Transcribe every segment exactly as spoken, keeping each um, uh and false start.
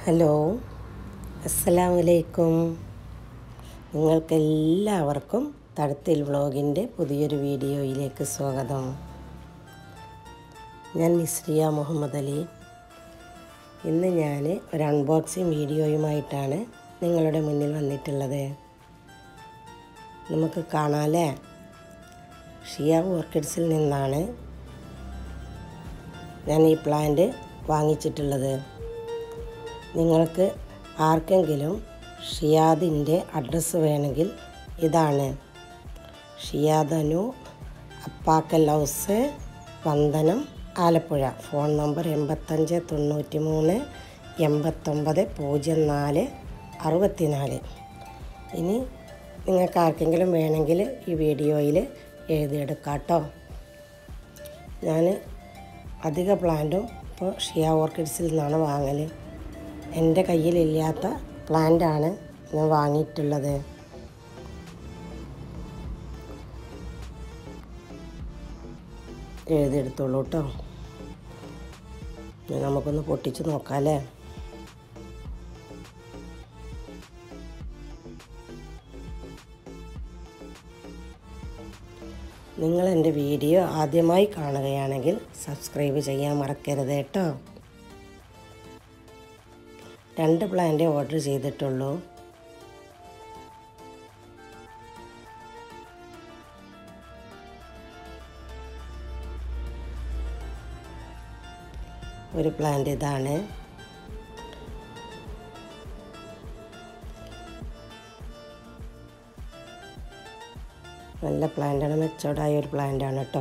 Hello, അസ്സലാമു അലൈക്കും. നിങ്ങൾക്കെല്ലാവർക്കും തടത്തിൽ വ്ളോഗിൻ്റെ പുതിയൊരു വീഡിയോയിലേക്ക് സ്വാഗതം. ഞാൻ മിസ്രിയ മുഹമ്മദ് അലി. ഇന്ന് ഞാൻ ഒരു അൺബോക്സിങ് വീഡിയോയുമായിട്ടാണ് നിങ്ങളുടെ മുന്നിൽ വന്നിട്ടുള്ളത്. നമുക്ക് കാണാമല്ലേ, ഷിയ ഓർക്കിഡ്സിൽ നിന്നാണ് ഞാൻ ഈ പ്ലാന്റ് വാങ്ങിച്ചിട്ടുള്ളത്. നിങ്ങൾക്ക് ആർക്കെങ്കിലും ഷിയാദിൻ്റെ അഡ്രസ്സ് വേണമെങ്കിൽ ഇതാണ്: ഷിയാദനു, അപ്പാക്കൽ ഹൗസ്, വന്ദനം, ആലപ്പുഴ. ഫോൺ നമ്പർ എൺപത്തഞ്ച് തൊണ്ണൂറ്റി മൂന്ന് എൺപത്തൊമ്പത് പൂജ്യം നാല് അറുപത്തി നാല്. ഇനി നിങ്ങൾക്ക് ആർക്കെങ്കിലും വേണമെങ്കിൽ ഈ വീഡിയോയിൽ എഴുതിയെടുക്കാം കേട്ടോ. ഞാൻ അധിക പ്ലാന്റും ഇപ്പോൾ ഷിയ ഓർക്കിഡ്സിൽ നിന്നാണ് വാങ്ങൽ. എൻ്റെ കയ്യിലില്ലാത്ത പ്ലാന്റാണ് ഞാൻ വാങ്ങിയിട്ടുള്ളത്. എഴുതിയെടുത്തോളൂ കേട്ടോ. നമുക്കൊന്ന് പൊട്ടിച്ച് നോക്കാമല്ലേ. നിങ്ങൾ എൻ്റെ വീഡിയോ ആദ്യമായി കാണുകയാണെങ്കിൽ സബ്സ്ക്രൈബ് ചെയ്യാൻ മറക്കരുത് കേട്ടോ. രണ്ട് പ്ലാന്റ് ഓർഡർ ചെയ്തിട്ടുള്ളൂ. ഒരു പ്ലാന്റ് ഇതാണ്. നല്ല പ്ലാന്റാണ്, മെച്ചോർഡായ ഒരു പ്ലാന്റാണ് കേട്ടോ.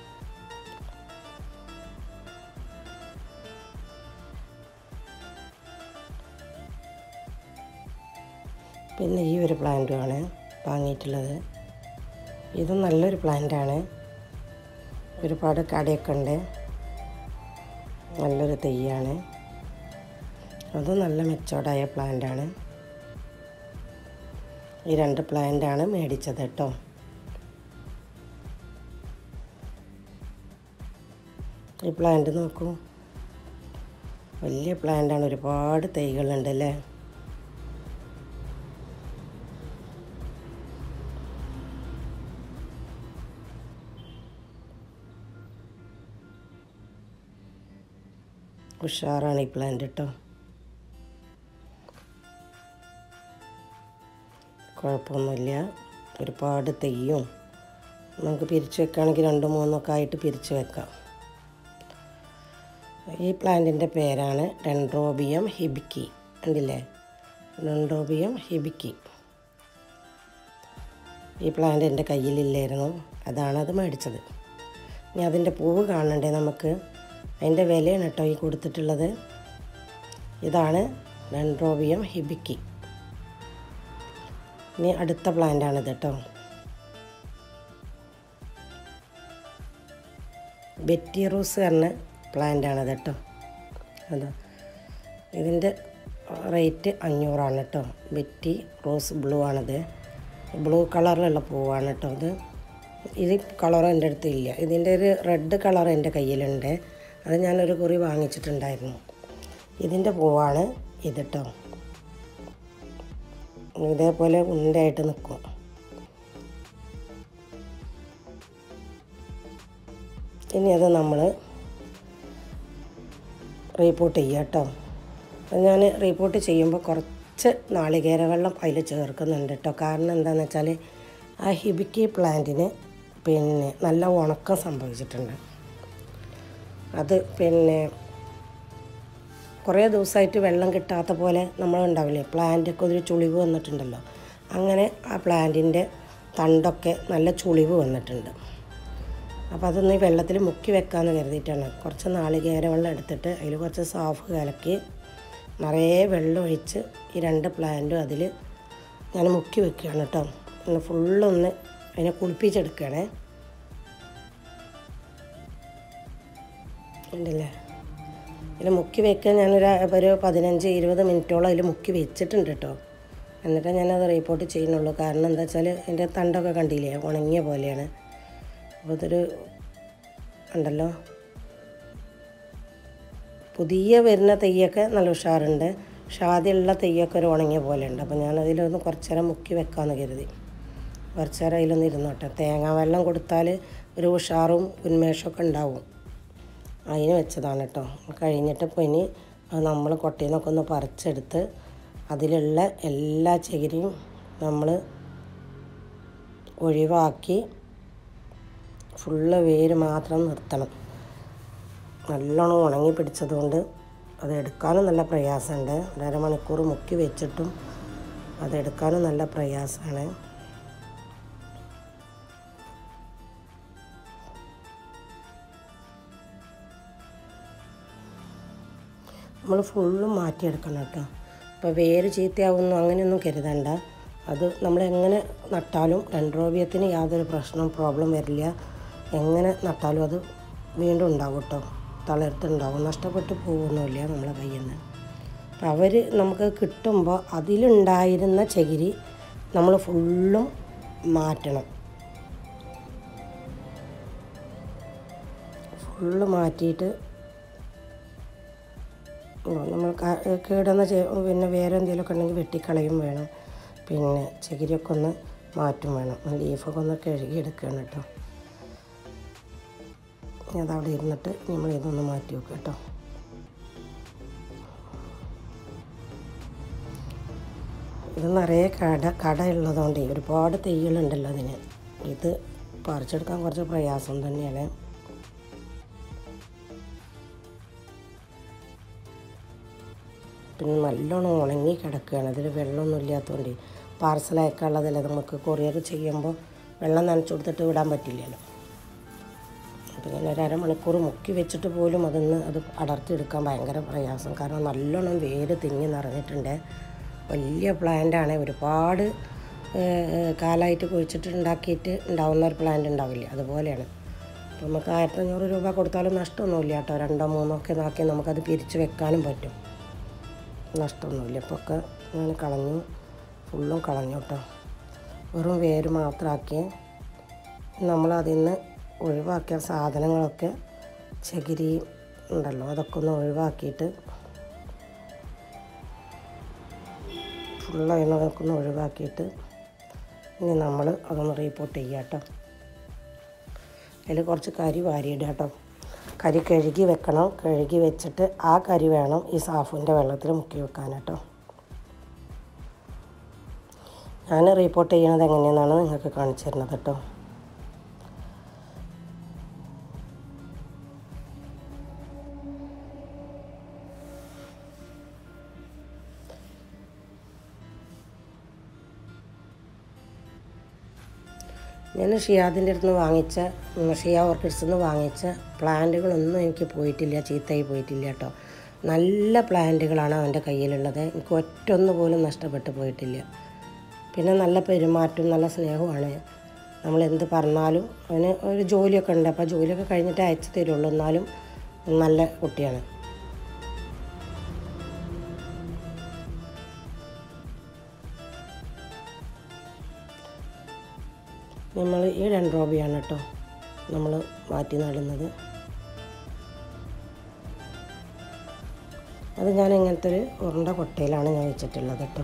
പിന്നെ ഈ ഒരു പ്ലാന്റുമാണ് വാങ്ങിയിട്ടുള്ളത്. ഇതും നല്ലൊരു പ്ലാന്റാണ്. ഒരുപാട് കടയൊക്കെ ഉണ്ട്. നല്ലൊരു തെയ്യാണ്. അതും നല്ല മെച്ചോർഡായ പ്ലാന്റാണ്. ഈ രണ്ട് പ്ലാന്റാണ് മേടിച്ചത് കേട്ടോ. ഈ പ്ലാന്റ് നോക്കൂ, വലിയ പ്ലാന്റാണ്. ഒരുപാട് തൈകളുണ്ട് അല്ലേ. ഉഷാറാണ് ഈ പ്ലാന്റ് കേട്ടോ. കുഴപ്പമൊന്നുമില്ല. ഒരുപാട് തെയ്യും നമുക്ക് പിരിച്ചു വെക്കുകയാണെങ്കിൽ രണ്ടും മൂന്നൊക്കെ ആയിട്ട് പിരിച്ചു വെക്കാം. ഈ പ്ലാന്റിൻ്റെ പേരാണ് ഡെൻഡ്രോബിയം ഹിബിക്കി. ഉണ്ടല്ലേ, ഡെൻഡ്രോബിയം ഹിബിക്കി. ഈ പ്ലാന്റ് എൻ്റെ കയ്യിലില്ലായിരുന്നു, അതാണ് അത് മേടിച്ചത്. ഇനി അതിൻ്റെ പൂവ് കാണണ്ടേ നമുക്ക്. അതിൻ്റെ വിലയാണ് കേട്ടോ ഈ കൊടുത്തിട്ടുള്ളത്. ഇതാണ് ഡെൻഡ്രോബിയം ഹിബിക്കി. ഇനി അടുത്ത പ്ലാന്റാണിത് കേട്ടോ. ബെറ്റി റോസ് പറഞ്ഞ പ്ലാന്റാണത് കേട്ടോ. അതാ, ഇതിൻ്റെ റേറ്റ് അഞ്ഞൂറാണ് കേട്ടോ. ബെറ്റി റോസ് ബ്ലൂ ആണത്. ബ്ലൂ കളറിലുള്ള പൂവാണ് കേട്ടോ ഇത്. ഇത് കളർ എൻ്റെ അടുത്ത് ഇല്ല. ഇതിൻ്റെ ഒരു റെഡ് കളർ എൻ്റെ കയ്യിലുണ്ട്. അത് ഞാനൊരു കുറി വാങ്ങിച്ചിട്ടുണ്ടായിരുന്നു. ഇതിൻ്റെ പൂവാണ് ഇത് കേട്ടോ. ഇതേപോലെ ഉണ്ടയായിട്ട് നിൽക്കും. ഇനി അത് നമ്മൾ റീപോട്ട് ചെയ്യുക കേട്ടോ. ഞാൻ റീപോട്ട് ചെയ്യുമ്പോൾ കുറച്ച് നാളികേര വെള്ളം അതിൽ ചേർക്കുന്നുണ്ട് കേട്ടോ. കാരണം എന്താണെന്ന് വെച്ചാൽ ആ ഹിബിക്കി പ്ലാന്റിന് പിന്നെ നല്ല ഉണക്കം സംഭവിച്ചിട്ടുണ്ട്. അത് പിന്നെ കുറേ ദിവസമായിട്ട് വെള്ളം കിട്ടാത്ത പോലെ നമ്മളുണ്ടാവില്ലേ, പ്ലാന്റൊക്കെ ഒരു ചുളിവ് വന്നിട്ടുണ്ടല്ലോ. അങ്ങനെ ആ പ്ലാന്റിൻ്റെ തണ്ടൊക്കെ നല്ല ചുളിവ് വന്നിട്ടുണ്ട്. അപ്പോൾ അതൊന്ന് ഈ വെള്ളത്തിൽ മുക്കി വെക്കാമെന്ന് കരുതിയിട്ടാണ്. കുറച്ച് നാളികേര വെള്ളം എടുത്തിട്ട് അതിൽ കുറച്ച് സാഫ് കലക്കി നിറയെ വെള്ളം ഒഴിച്ച് ഈ രണ്ട് പ്ലാന്റും അതിൽ ഞാൻ മുക്കി വെക്കുകയാണ് കേട്ടോ. ഒന്ന് ഫുള്ളൊന്ന് അതിനെ കുളിപ്പിച്ചെടുക്കുകയാണേ. ഉണ്ടല്ലേ, ഇതിൽ മുക്കി വെക്കാൻ ഞാനൊരു ഒരു പതിനഞ്ച് ഇരുപത് മിനിറ്റോളം അതിൽ മുക്കി വെച്ചിട്ടുണ്ട് കേട്ടോ. എന്നിട്ട് ഞാനത് റിപ്പോർട്ട് ചെയ്യുന്നുള്ളൂ. കാരണം എന്താ വെച്ചാൽ എൻ്റെ തണ്ടൊക്കെ കണ്ടില്ലേ, ഉണങ്ങിയ പോലെയാണ്. അപ്പോൾ ഇതൊരു ഉണ്ടല്ലോ, പുതിയ വരുന്ന തെയ്യൊക്കെ നല്ല ഉഷാറുണ്ട്. പക്ഷെ ആദ്യമുള്ള തെയ്യൊക്കെ ഒരു ഉണങ്ങിയ പോലെ ഉണ്ട്. അപ്പോൾ ഞാനതിലൊന്ന് കുറച്ച് നേരം മുക്കി വെക്കാമെന്ന് കരുതി. കുറച്ച് നേരം അതിലൊന്ന് ഇരുന്നോട്ടെ. തേങ്ങാ വെള്ളം കൊടുത്താൽ ഒരു ഉഷാറും ഉന്മേഷമൊക്കെ ഉണ്ടാവും. അതിന് വെച്ചതാണ് കേട്ടോ. കഴിഞ്ഞിട്ട് ഇപ്പോൾ ഇനി അത് നമ്മൾ കൊട്ടയിൽ നിന്നൊക്കെ ഒന്ന് പറിച്ചെടുത്ത് അതിലുള്ള എല്ലാ ചകിരിയും നമ്മൾ ഒഴിവാക്കി ഫുള്ള് വേര് മാത്രം നിർത്തണം. നല്ലോണം ഉണങ്ങി പിടിച്ചതുകൊണ്ട് അത് എടുക്കാനും നല്ല പ്രയാസമുണ്ട്. ഒരു അരമണിക്കൂർ മുക്കി വെച്ചിട്ടും അതെടുക്കാനും നല്ല പ്രയാസമാണ്. നമ്മൾ ഫുള്ളും മാറ്റിയെടുക്കണം കേട്ടോ. ഇപ്പോൾ വേര് ചീത്തയാവുന്നു അങ്ങനെയൊന്നും കരുതണ്ട. അത് നമ്മൾ എങ്ങനെ നട്ടാലും ഡെൻഡ്രോബിയത്തിന് യാതൊരു പ്രശ്നവും പ്രോബ്ലം വരില്ല. എങ്ങനെ നട്ടാലും അത് വീണ്ടും ഉണ്ടാവും കേട്ടോ. തളിർത്തുണ്ടാവും, നഷ്ടപ്പെട്ടു പോകുന്നില്ല നമ്മളെ കയ്യിൽ നിന്ന്. അപ്പം അവർ നമുക്ക് കിട്ടുമ്പോൾ അതിലുണ്ടായിരുന്ന ചകിരി നമ്മൾ ഫുള്ളും മാറ്റണം. ഫുള്ള് മാറ്റിയിട്ട് നമ്മൾ കേടുന്ന പിന്നെ വേറെ എന്തെങ്കിലുമൊക്കെ ഉണ്ടെങ്കിൽ വെട്ടിക്കളയും വേണം. പിന്നെ ചകിരിയൊക്കെ ഒന്ന് മാറ്റും വേണം. ലീഫൊക്കെ ഒന്ന് കഴുകിയെടുക്കുകയാണ് കേട്ടോ. അതവിടെ ഇരുന്നിട്ട് നമ്മൾ ഇതൊന്ന് മാറ്റി വെക്കുക കേട്ടോ. ഇത് നിറയെ കട കട ഉള്ളതുകൊണ്ട് ഒരുപാട് തെയ്യലുണ്ടല്ലോ അതിന്. ഇത് പറിച്ചെടുക്കാൻ കുറച്ച് പ്രയാസം തന്നെയാണ്. പിന്നെ നല്ലോണം ഉണങ്ങി കിടക്കുകയാണ്. അതിൽ വെള്ളമൊന്നും ഇല്ലാത്തതുകൊണ്ട് പാർസൽ അയക്കാനുള്ളതല്ലേ, നമുക്ക് കൊറിയർ ചെയ്യുമ്പോൾ വെള്ളം നനച്ചു കൊടുത്തിട്ട് വിടാൻ പറ്റില്ലല്ലോ. അപ്പോൾ ഞാൻ ഒരു അരമണിക്കൂർ മുക്കി വെച്ചിട്ട് പോലും അതിന്ന് അത് അടർത്തിയെടുക്കാൻ ഭയങ്കര പ്രയാസം. കാരണം നല്ലോണം വേര് തിങ്ങി നിറഞ്ഞിട്ടുണ്ട്. വലിയ പ്ലാന്റാണ്. ഒരുപാട് കാലമായിട്ട് കുഴിച്ചിട്ട് ഉണ്ടാക്കിയിട്ട് ഉണ്ടാവുന്ന ഒരു പ്ലാന്റ് ഉണ്ടാവില്ല, അതുപോലെയാണ്. അപ്പോൾ നമുക്ക് ആയിരത്തഞ്ഞൂറ് രൂപ കൊടുത്താലും നഷ്ടമൊന്നുമില്ല കേട്ടോ. രണ്ടോ മൂന്നോ ഒക്കെ ഇതാക്കി നമുക്കത് പിരിച്ച് വെക്കാനും പറ്റും. നഷ്ടമൊന്നുമില്ല. ഇപ്പോൾ ഒക്കെ ഞാൻ കളഞ്ഞു, ഫുള്ളും കളഞ്ഞു കേട്ടോ. വെറും വേര് മാത്രമാക്കി നമ്മളതിൽ നിന്ന് ഒഴിവാക്കിയ സാധനങ്ങളൊക്കെ ചകിരി ഉണ്ടല്ലോ അതൊക്കെ ഒന്ന് ഒഴിവാക്കിയിട്ട് ഫുള്ള് അതിനൊക്കെ ഒന്ന് ഒഴിവാക്കിയിട്ട് ഇനി നമ്മൾ അതൊന്ന് റീപ്പോർട്ട് ചെയ്യാം കേട്ടോ. അതിൽ കുറച്ച് കരി വാരിയിടുക കേട്ടോ. കരി കഴുകി വെക്കണം. കഴുകി വെച്ചിട്ട് ആ കരി വേണം ഈ സാഫിൻ്റെ വെള്ളത്തിൽ മുക്കി വെക്കാൻ കേട്ടോ. ഞാൻ റിപ്പോർട്ട് ചെയ്യണത് എങ്ങനെയെന്നാണ് നിങ്ങൾക്ക് കാണിച്ചു തരുന്നത് കേട്ടോ. ഞാൻ ഷിയാദിൻ്റെ അടുത്ത് നിന്ന് വാങ്ങിച്ച ഷിയ ഓർക്കിഡ്സിൽ നിന്ന് വാങ്ങിച്ച പ്ലാന്റുകളൊന്നും എനിക്ക് പോയിട്ടില്ല, ചീത്തയായി പോയിട്ടില്ല കേട്ടോ. നല്ല പ്ലാന്റുകളാണ് അവൻ്റെ കയ്യിലുള്ളത്. എനിക്ക് ഒറ്റൊന്നു പോലും നഷ്ടപ്പെട്ടു പോയിട്ടില്ല. പിന്നെ നല്ല പെരുമാറ്റവും നല്ല സ്നേഹവുമാണ്. നമ്മളെന്ത് പറഞ്ഞാലും അവന് ഒരു ജോലിയൊക്കെ ഉണ്ട്. അപ്പോൾ ജോലിയൊക്കെ കഴിഞ്ഞിട്ട് അയച്ചു തരുള്ളൂ. എന്നാലും നല്ല കുട്ടിയാണ്. നമ്മൾ ഈ ഡെൻഡ്രോബിയാണ് കേട്ടോ നമ്മൾ മാറ്റി നടുന്നത്. അത് ഞാൻ ഇങ്ങനത്തെ ഒരു ഉരുണ്ട കൊട്ടയിലാണ് ഞാൻ വെച്ചിട്ടുള്ളത് കേട്ടോ.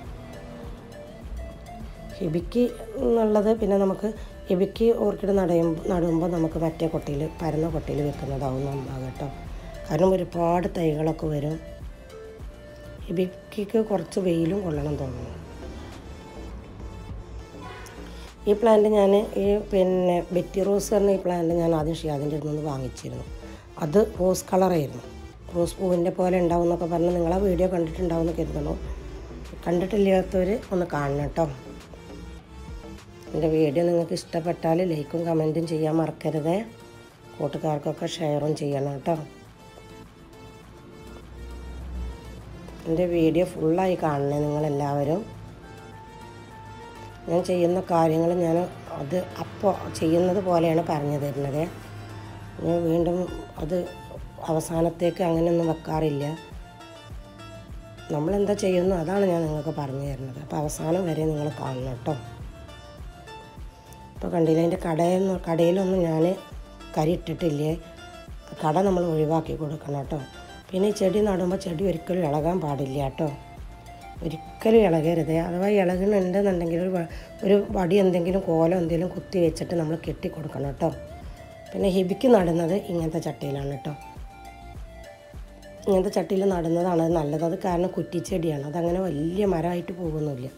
ഹിബിക്ക് എന്നുള്ളത് പിന്നെ നമുക്ക് ഹിബിക്ക് ഓർക്കിഡ് നടും നടുമ്പോൾ നമുക്ക് മറ്റേ കൊട്ടയിൽ പരന്ന കൊട്ടയിൽ വെക്കുന്നതാവും നന്നാകും കേട്ടോ. കാരണം ഒരുപാട് തൈകളൊക്കെ വരും. ഹിബിക്ക് കുറച്ച് വെയിലും കൊള്ളണം തോന്നുന്നു. ഈ പ്ലാന്റ് ഞാൻ ഈ പിന്നെ ബെറ്റി റോസ് പറഞ്ഞ ഈ പ്ലാന്റ് ഞാൻ ആദ്യം ഷിയാദിൻ്റെ അടുത്ത് നിന്ന് വാങ്ങിച്ചിരുന്നു. അത് റോസ് കളറായിരുന്നു. റോസ് പൂവിൻ്റെ പോലെ ഉണ്ടാവും എന്നൊക്കെ പറഞ്ഞ് നിങ്ങളാ വീഡിയോ കണ്ടിട്ടുണ്ടാവും എന്ന് കരുതണോ. കണ്ടിട്ടില്ലാത്തവർ ഒന്ന് കാണണം കേട്ടോ. എൻ്റെ വീഡിയോ നിങ്ങൾക്ക് ഇഷ്ടപ്പെട്ടാൽ ലൈക്കും കമൻറ്റും ചെയ്യാൻ മറക്കരുത്. കൂട്ടുകാർക്കൊക്കെ ഷെയറും ചെയ്യണം കേട്ടോ. എൻ്റെ വീഡിയോ ഫുള്ളായി കാണണേ നിങ്ങളെല്ലാവരും. ഞാൻ ചെയ്യുന്ന കാര്യങ്ങൾ ഞാൻ അത് അപ്പോൾ ചെയ്യുന്നത് പോലെയാണ് പറഞ്ഞു തരുന്നത്. ഞാൻ വീണ്ടും അത് അവസാനത്തേക്ക് അങ്ങനെയൊന്നും വെക്കാറില്ല. നമ്മളെന്താ ചെയ്യുന്നു അതാണ് ഞാൻ നിങ്ങൾക്ക് പറഞ്ഞു തരുന്നത്. അപ്പോൾ അവസാനം വരെ നിങ്ങൾ കാണണം കേട്ടോ. ഇപ്പോൾ കണ്ടില്ല, അതിൻ്റെ കടയിൽ കടയിലൊന്നും ഞാൻ കരി ഇട്ടിട്ടില്ലേ. കട നമ്മൾ ഒഴിവാക്കി കൊടുക്കണം കേട്ടോ. പിന്നെ ഈ ചെടി നടുമ്പോൾ ചെടി ഒരിക്കലും ഇളകാൻ പാടില്ല കേട്ടോ, ഒരിക്കലും ഇളകരുത്. അഥവാ ഇളകുന്നുണ്ടെന്നുണ്ടെങ്കിൽ ഒരു ഒരു വടി എന്തെങ്കിലും കോലം എന്തെങ്കിലും കുത്തി വെച്ചിട്ട് നമ്മൾ കെട്ടി കൊടുക്കണം കേട്ടോ. പിന്നെ ഹിബിക്ക് നടുന്നത് ഇങ്ങനത്തെ ചട്ടിയിലാണ് കേട്ടോ, ഇങ്ങനത്തെ ചട്ടിയിൽ നടുന്നതാണ് നല്ലത്. അത് കാരണം കുറ്റിച്ചെടിയാണ്, അതങ്ങനെ വലിയ മരമായിട്ട് പോകുന്നില്ല.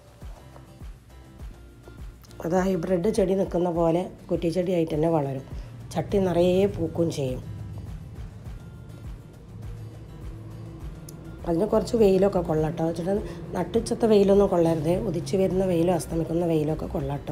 അത് ഹൈബ്രിഡ് ചെടി നിൽക്കുന്ന പോലെ കുറ്റിച്ചെടിയായിട്ട് തന്നെ വളരും, ചട്ടി നിറയെ പൂക്കുകയും ചെയ്യും. അതിന് കുറച്ച് വെയിലൊക്കെ കൊള്ളാട്ടോ, വെച്ചിട്ട് നട്ടുച്ചത്തെ വെയിലൊന്നും കൊള്ളരുത്, ഉദിച്ച് വരുന്ന വെയിലോ അസ്തമിക്കുന്ന വെയിലൊക്കെ കൊള്ളാട്ടോ.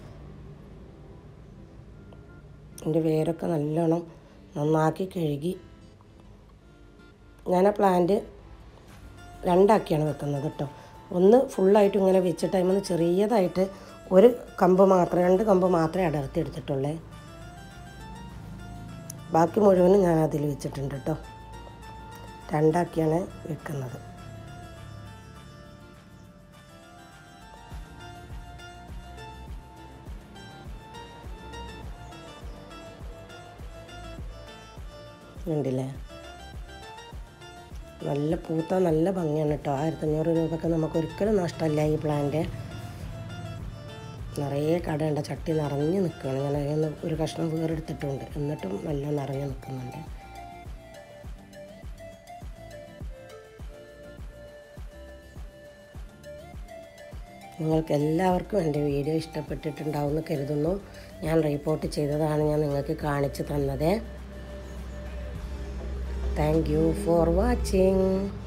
എൻ്റെ വേരൊക്കെ നല്ലോണം നന്നാക്കി കഴുകി ഞാൻ ആ പ്ലാന്റ് രണ്ടാക്കിയാണ് വെക്കുന്നത് കേട്ടോ. ഒന്ന് ഫുള്ളായിട്ട് ഇങ്ങനെ വെച്ചിട്ട് അതിൽ ചെറിയതായിട്ട് ഒരു കമ്പ് മാത്രം രണ്ട് കമ്പ് മാത്രമേ അടർത്തി എടുത്തിട്ടുള്ളേ, ബാക്കി മുഴുവനും ഞാൻ അതിൽ വെച്ചിട്ടുണ്ട് കേട്ടോ. രണ്ടാക്കിയാണ് വെക്കുന്നത്. ഉണ്ടല്ലേ, നല്ല പൂത്ത നല്ല ഭംഗിയാണ് കേട്ടോ. ആയിരത്തഞ്ഞൂറ് രൂപയ്ക്ക് നമുക്ക് ഒരിക്കലും നഷ്ടമല്ല. ഈ പ്ലാന്റ് നിറയെ കടയുണ്ട്, ചട്ടി നിറഞ്ഞ് നിൽക്കുകയാണ്. ഞാൻ അതിൽ ഒരു കഷ്ണം വേറെടുത്തിട്ടുണ്ട്, എന്നിട്ടും നല്ല നിറഞ്ഞ് നിൽക്കുന്നുണ്ട്. നിങ്ങൾക്ക് എല്ലാവർക്കും എൻ്റെ വീഡിയോ ഇഷ്ടപ്പെട്ടിട്ടുണ്ടാവുമെന്ന് കരുതുന്നു. ഞാൻ റിപ്പോർട്ട് ചെയ്തതാണ് ഞാൻ നിങ്ങൾക്ക് കാണിച്ചു തന്നത്. Thank you for watching.